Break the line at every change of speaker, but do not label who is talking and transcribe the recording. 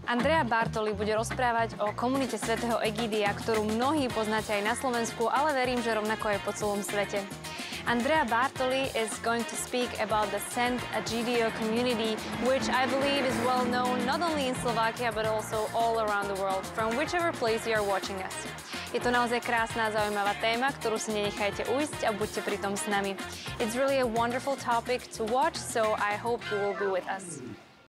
Andrea Bartoli bude rozprávať o komunite svätého Egídia, ktorú mnohí poznáte aj na Slovensku, ale verím, že rovnako aj po celom svete. Andrea Bartoli is going to speak about the St. Egidio community, which I believe is well known not only in Slovakia, but also all around the world, from whichever place you are watching us. Je to naozaj krásna a zaujímavá téma, ktorú si nenechajte ujsť a buďte pritom s nami. It's really a wonderful topic to watch, so I hope you will be with us.